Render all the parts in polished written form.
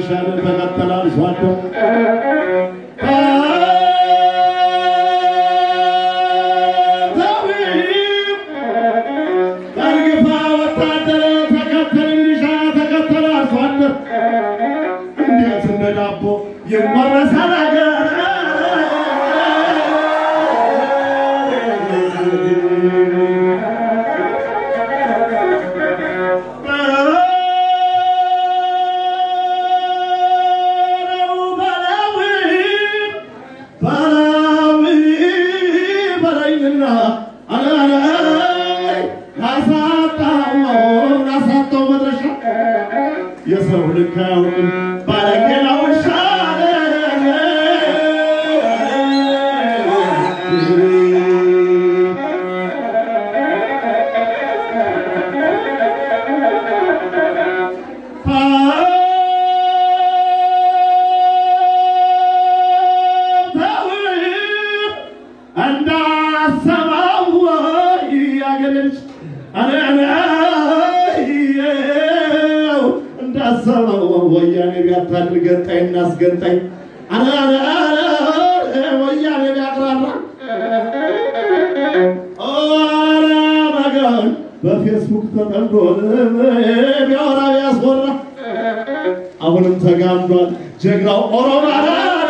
መድረሻን ተከተላል ሷዶ ገንጣይ አና ወያኔ ያቀራራ ኦራ ማጋን በፌስቡክ ተጠምዶ ቢያወራ ያስወራ አሁንም ተጋምዷል ጀግራው ኦሮማራ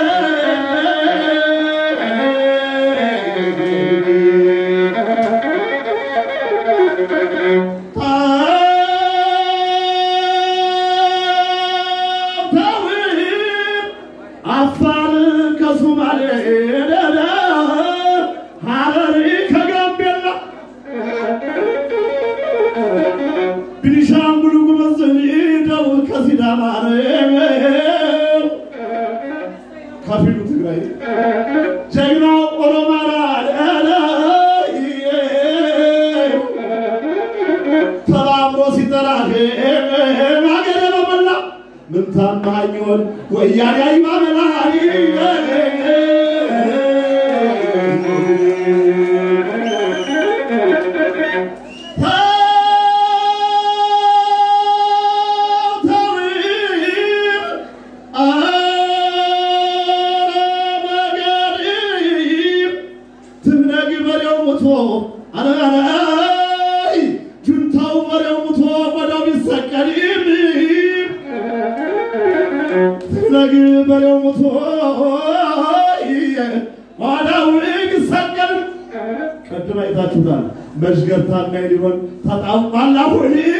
ወያኔ አይማመላሪ መሽገርታ ማይዲሮን ተጣጣላሁ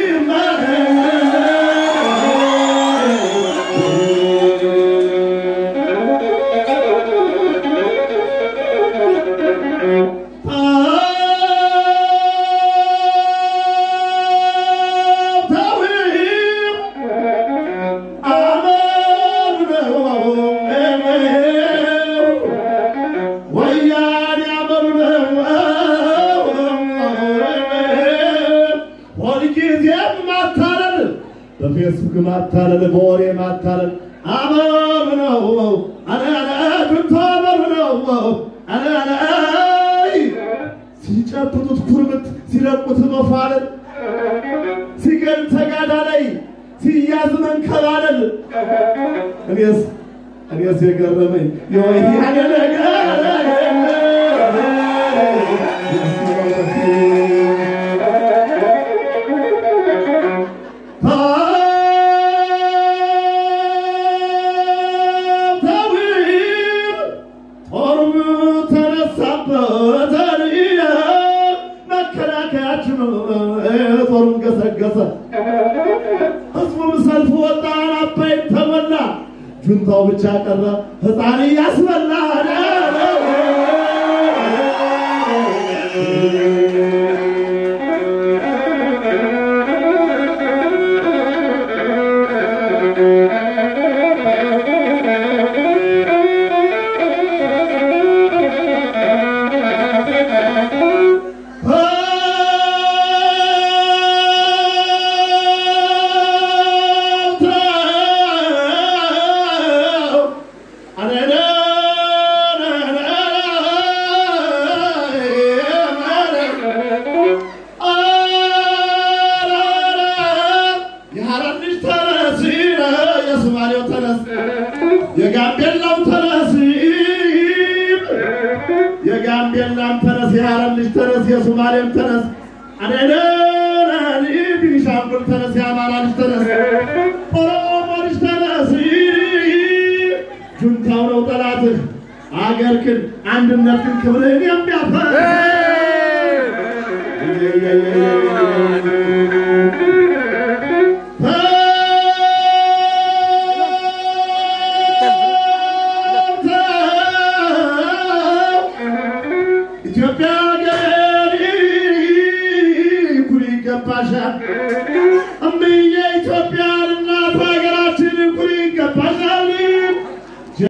በፌስቡክ ማታለል በወሬ ማታለል አመር ነው አረ ነው አረ ሲጨብጡት ኩርምት ሲለቁት መፋለል ሲገል ተጋዳላይ ሲያዝ መንከባለል እኔስ የገረመኝ የወያኔ ነገር ጁንታው ብቻ ቀረ ህፃን ያስበላ የሶማሌው ተነስ የጋምቤላው ተነስ የጋምቤላም ተነስ የሐረር ልጅ ተነስ የሶማሌም ተነስ አደረራኒ ቢሻንጉል ተነስ የአማራ ልጅ ተነስ ኦሮሞ ልጅ ተነስ ጁንታው ነው ጠላትህ አገርክን አንድነትን ክብርህን የሚያፈርስ